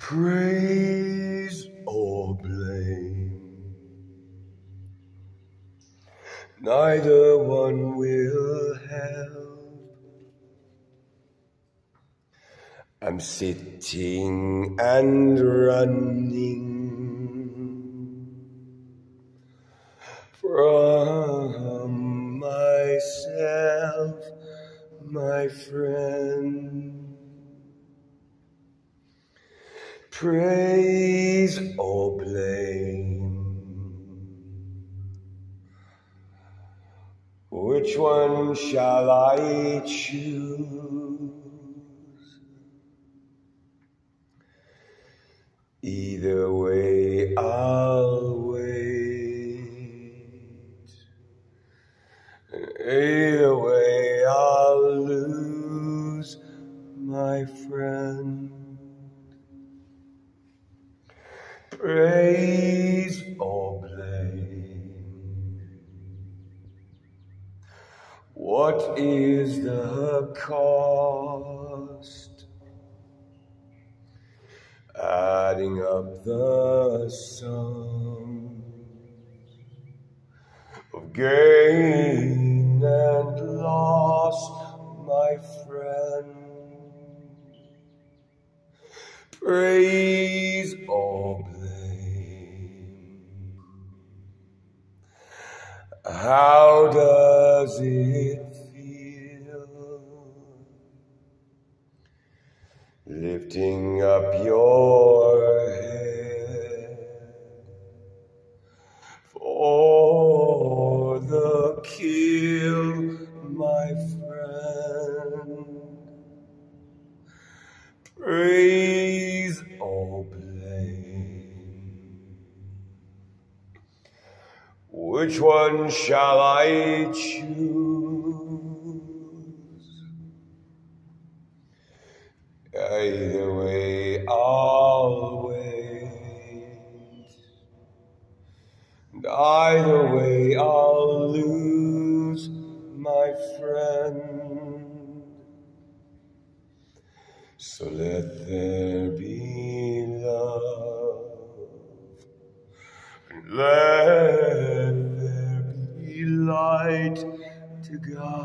praise or blame. Neither one will help. I'm sitting and running from myself, my friend. Praise or blame, which one shall I choose? Either way I'll wait, either way I'll lose, my friend. Praise or blame, what is the cost? Adding up the sum of gain and loss, my friend. Praise or blame, how does it feel lifting up your head for the kill, my friend? Praise or blame, which one shall I choose? Either way I'll wait, and either way I'll lose, my friend. So let there be love, and let there be light to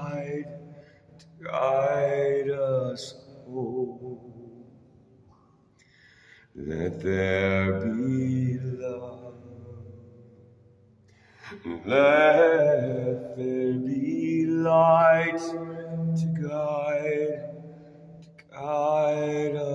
guide us home. Let there be love, and let there be light to guide us